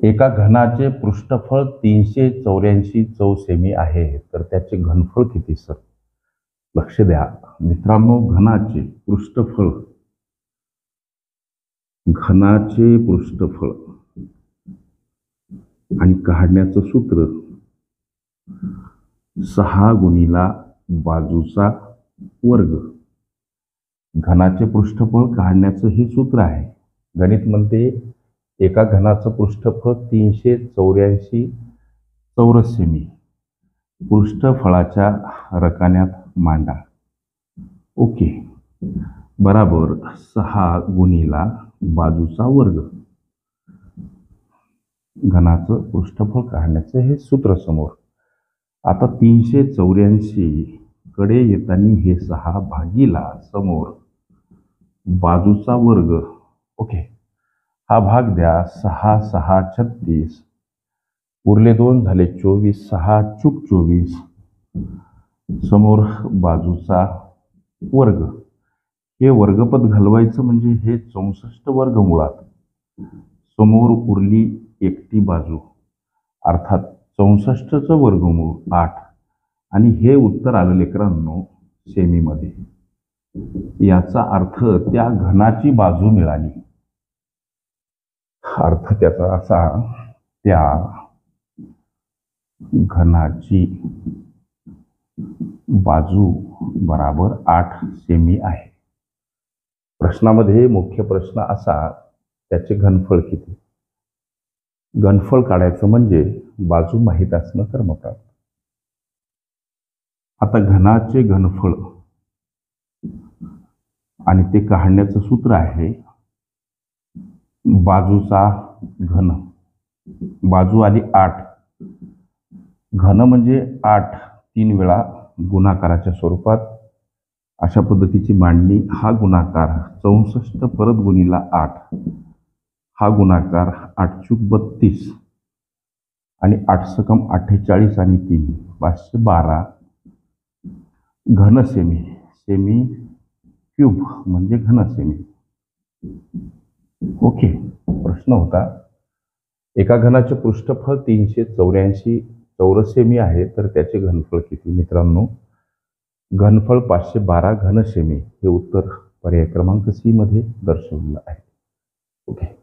एका घनाचे पृष्ठफळ 384 चौसेमी आहे, तर त्याचे घनफळ किती सर? लक्ष द्या मित्रांनो, घनाचे पृष्ठफळ आणि काढण्याचं सूत्र 6 गुणिला बाजूचा वर्ग. घनाचे पृष्ठफळ काढण्याचं हे सूत्र आहे. गणित म्हणते एका घनाचं पृष्ठफळ 384 चौरस सेमी पृष्ठफळाच्या रकान्यात मांडा. ओके, बराबर 6 गुणिला बाजूचा वर्ग. घनाचं पृष्ठफळ काढण्याचं हे सूत्र समोर. आता 384 कडे येताना हे 6 भागीला समोर बाजूचा वर्ग. ओके, हा भाग द्या. 6 6 36, उरले 2 झाले 24, 6 चूक 24, समोर बाजूचा वर्ग. हे वर्गपद घालवायचं म्हणजे हे 64 वर्गमुळात. समोर उरली एकटी बाजू, अर्थात 64चं वर्गमूळ 8. आणि हे उत्तर आलं लेकरांनो सेमीमध्ये. याचा अर्थ त्या घनाची बाजू मिळाली. अर्थ त्याचा असा, त्या घनाची बाजू बराबर 8 सेमी आहे. प्रश्नामध्ये मुख्य प्रश्न असा, त्याचे घनफळ किती? घनफळ काढायचं म्हणजे बाजू माहीत असणं कर्मप्राप्त. आता घनाचे घनफळ आणि ते काढण्याचं सूत्र आहे बाजूचा घन. बाजू आली 8, घन म्हणजे 8 3 वेळा गुणाकाराच्या स्वरूपात. अशा पद्धतीची मांडणी. हा गुणाकार 64 परत गुणिला 8, हा गुणाकार 8 चूक 32 आणि 8 सकम 48 आणि 3 512 घन सेमी. सेमी क्यूब म्हणजे घन सेमी. ओके, प्रश्न होता एका घनाचे पृष्ठफळ 384 चौरस सेमी आहे, तर त्याचे घनफळ किती? मित्रांनो, घनफळ 512 घन सेमी हे उत्तर पर्याय क्रमांक सी मध्ये दर्शवलेलं आहे. ओके.